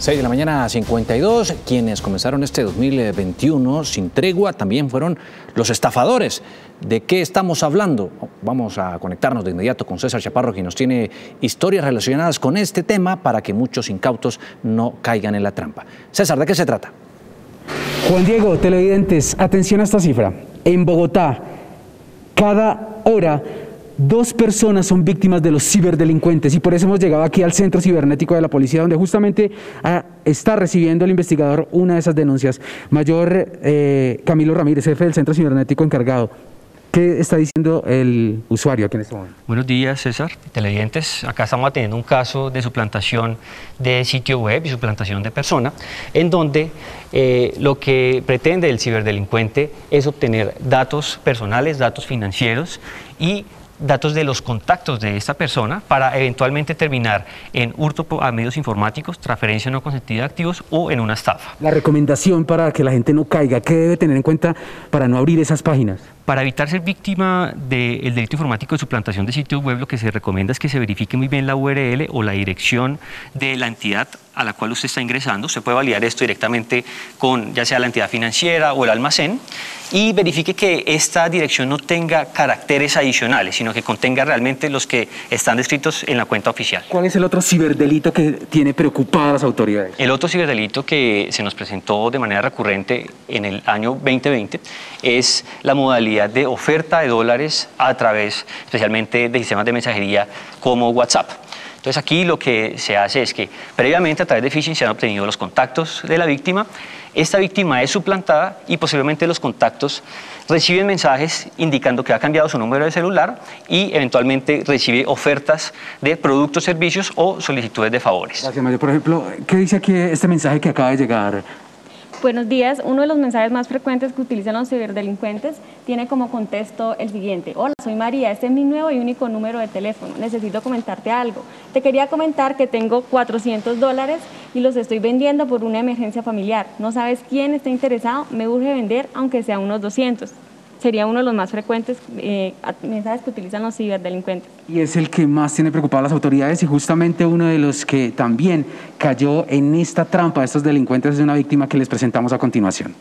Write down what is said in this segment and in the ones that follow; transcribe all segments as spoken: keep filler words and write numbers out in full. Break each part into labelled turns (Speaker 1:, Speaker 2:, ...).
Speaker 1: seis de la mañana, cincuenta y dos. Quienes comenzaron este dos mil veintiuno sin tregua también fueron los estafadores. ¿De qué estamos hablando? Vamos a conectarnos de inmediato con César Chaparro, quien nos tiene historias relacionadas con este tema para que muchos incautos no caigan en la trampa. César, ¿de qué se trata?
Speaker 2: Juan Diego, televidentes, atención a esta cifra. En Bogotá, cada hora, dos personas son víctimas de los ciberdelincuentes, y por eso hemos llegado aquí al Centro Cibernético de la Policía, donde justamente ah, está recibiendo el investigador una de esas denuncias. Mayor eh, Camilo Ramírez, jefe del Centro Cibernético encargado. ¿Qué está diciendo el usuario aquí en este momento?
Speaker 3: Buenos días, César, televidentes. Acá estamos atendiendo un caso de suplantación de sitio web y suplantación de persona, en donde eh, lo que pretende el ciberdelincuente es obtener datos personales, datos financieros y datos de los contactos de esta persona para eventualmente terminar en hurto a medios informáticos, transferencia no consentida de activos o en una estafa.
Speaker 2: La recomendación para que la gente no caiga, ¿qué debe tener en cuenta para no abrir esas páginas?
Speaker 3: Para evitar ser víctima del delito informático de suplantación de sitios web, lo que se recomienda es que se verifique muy bien la U R L o la dirección de la entidad a la cual usted está ingresando. Se puede validar esto directamente con ya sea la entidad financiera o el almacén, y verifique que esta dirección no tenga caracteres adicionales, sino que contenga realmente los que están descritos en la cuenta oficial.
Speaker 2: ¿Cuál es el otro ciberdelito que tiene preocupadas a las autoridades?
Speaker 3: El otro ciberdelito que se nos presentó de manera recurrente en el año veinte veinte es la modalidad de oferta de dólares a través especialmente de sistemas de mensajería como WhatsApp. Entonces aquí lo que se hace es que previamente a través de phishing se han obtenido los contactos de la víctima, esta víctima es suplantada y posiblemente los contactos reciben mensajes indicando que ha cambiado su número de celular y eventualmente recibe ofertas de productos, servicios o solicitudes de favores.
Speaker 2: Gracias, Mario. Por ejemplo, ¿qué dice aquí este mensaje que acaba de llegar?
Speaker 4: Buenos días. Uno de los mensajes más frecuentes que utilizan los ciberdelincuentes tiene como contexto el siguiente: hola, soy María, este es mi nuevo y único número de teléfono, necesito comentarte algo. Te quería comentar que tengo cuatrocientos dólares y los estoy vendiendo por una emergencia familiar. No sabes quién está interesado, me urge vender aunque sea unos doscientos. Sería uno de los más frecuentes eh, mensajes que utilizan los ciberdelincuentes. Y
Speaker 2: es el que más tiene preocupado a las autoridades, y justamente uno de los que también cayó en esta trampa de estos delincuentes es una víctima que les presentamos a continuación.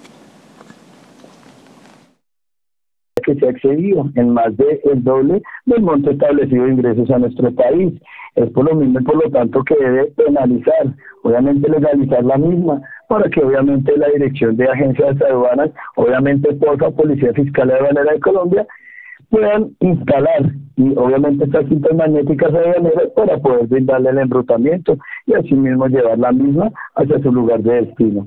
Speaker 5: Que se ha excedido en más del doble del monto establecido de ingresos a nuestro país. Es por lo mismo y por lo tanto que debe penalizar, obviamente legalizar la misma, para que obviamente la Dirección de Agencias de Aduanas, obviamente PORFA, Policía Fiscal de Aduanera de Colombia, puedan instalar y obviamente estas cintas magnéticas aduaneras para poder brindarle el enrutamiento y asimismo llevar la misma hacia su lugar de destino.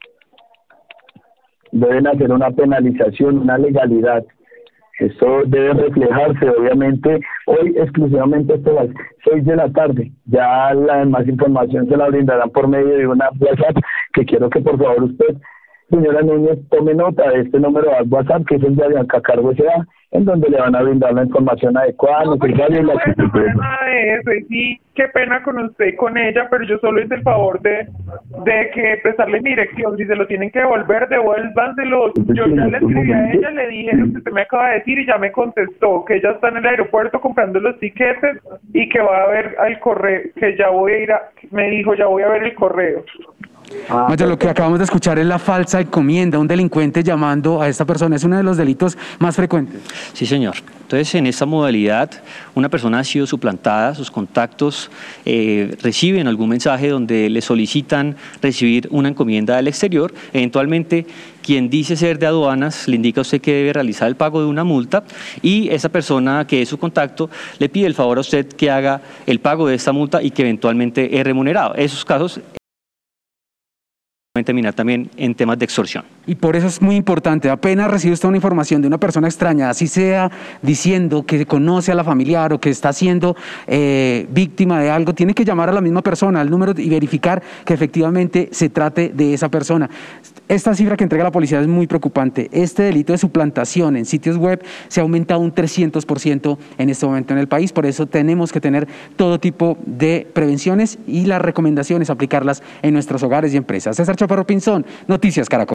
Speaker 5: Deben hacer una penalización, una legalidad. Esto debe reflejarse, obviamente, hoy exclusivamente hasta las seis de la tarde. Ya la demás información se la brindarán por medio de una WhatsApp, que quiero que por favor usted, señora Núñez, tome nota de este número de WhatsApp, que es el de Avianca Cargo S A, en donde le van a brindar la información adecuada,
Speaker 6: no,
Speaker 5: necesaria y la
Speaker 6: que no puede nada de eso, y sí, qué pena con usted y con ella, pero yo solo hice el favor de, de que prestarle mi dirección. Si se lo tienen que devolver, devuélvanselo. Yo ya le escribí a ella, le dije lo que usted me acaba de decir y ya me contestó que ella está en el aeropuerto comprando los tiquetes y que va a ver al correo, que ya voy a ir a, me dijo, ya voy a ver el correo.
Speaker 2: Ah, Mayo, lo que acabamos de escuchar es la falsa encomienda, un delincuente llamando a esta persona. Es uno de los delitos más frecuentes.
Speaker 3: Sí, señor. Entonces, en esta modalidad, una persona ha sido suplantada, sus contactos eh, reciben algún mensaje donde le solicitan recibir una encomienda del exterior. Eventualmente, quien dice ser de aduanas le indica a usted que debe realizar el pago de una multa, y esa persona que es su contacto le pide el favor a usted que haga el pago de esta multa y que eventualmente es remunerado. Esos casos terminar también en temas de extorsión.
Speaker 2: Y por eso es muy importante, apenas recibe usted una información de una persona extraña, así sea diciendo que conoce a la familiar o que está siendo eh, víctima de algo, tiene que llamar a la misma persona, al número, y verificar que efectivamente se trate de esa persona. Esta cifra que entrega la policía es muy preocupante. Este delito de suplantación en sitios web se ha aumentado un trescientos por ciento en este momento en el país. Por eso tenemos que tener todo tipo de prevenciones y las recomendaciones aplicarlas en nuestros hogares y empresas. César Chaparro Pinzón, Noticias Caracol.